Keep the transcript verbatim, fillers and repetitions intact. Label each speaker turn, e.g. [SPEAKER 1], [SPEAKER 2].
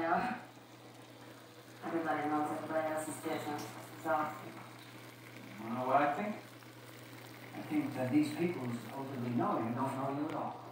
[SPEAKER 1] know? Everybody knows everybody else's business. It's exhausting.
[SPEAKER 2] You know what I think? I think that these people supposedly know you don't know you at all.